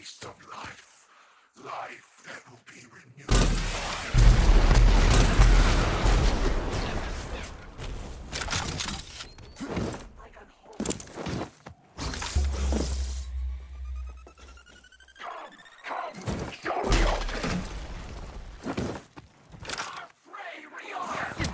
taste of life. Life that will be renewed. I can hold it. Come, show me your pain. Our prey realizes.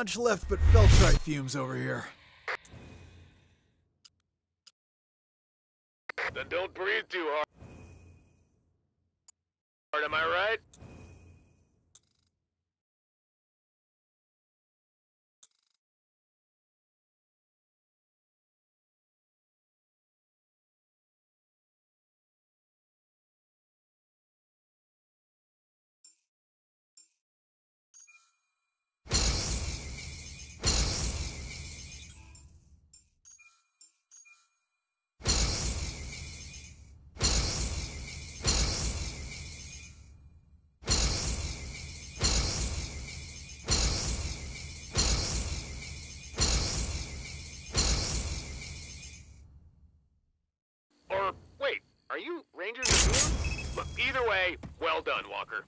much left but feltrite fumes over here. Then don't breathe too hard. Am I right? Or, wait, are you Rangers of Doom? Look, either way, well done, Walker.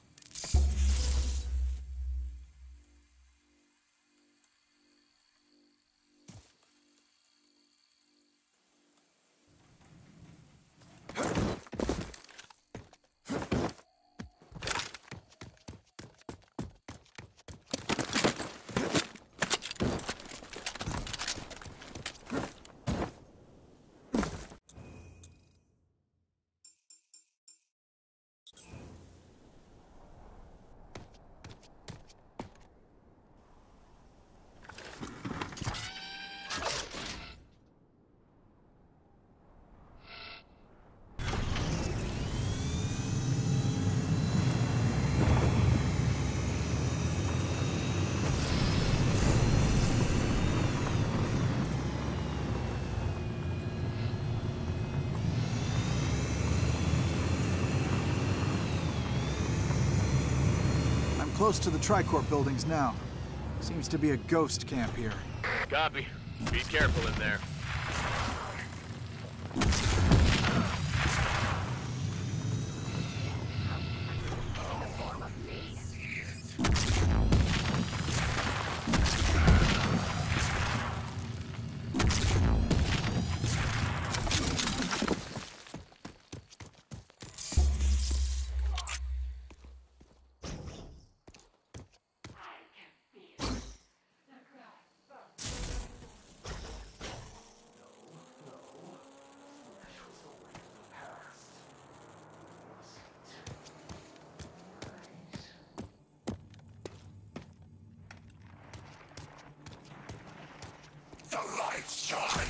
Close to the Tricorp buildings now. Seems to be a ghost camp here. Copy. Be careful in there. The lights shine.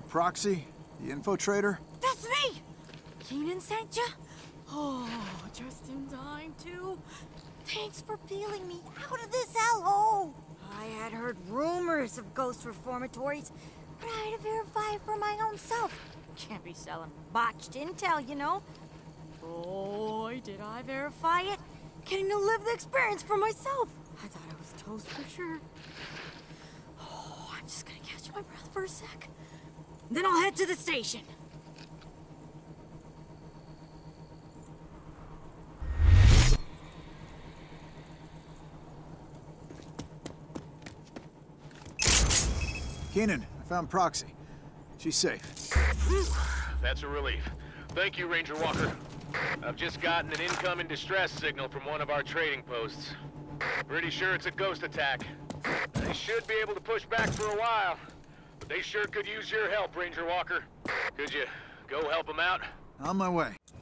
Proxy? The infiltrator? That's me! Keenan sent ya? Oh, just in time, too. Thanks for peeling me out of this hellhole. I had heard rumors of ghost reformatories, but I had to verify it for my own self. Can't be selling botched intel, you know? Boy, did I verify it. Getting to live the experience for myself. I thought I was toast for sure. Oh, I'm just gonna catch my breath for a sec. Then I'll head to the station. Keenan, I found Proxy. She's safe. Whew, that's a relief. Thank you, Ranger Walker. I've just gotten an incoming distress signal from one of our trading posts. Pretty sure it's a ghost attack. They should be able to push back for a while, but they sure could use your help, Ranger Walker. Could you go help them out? On my way.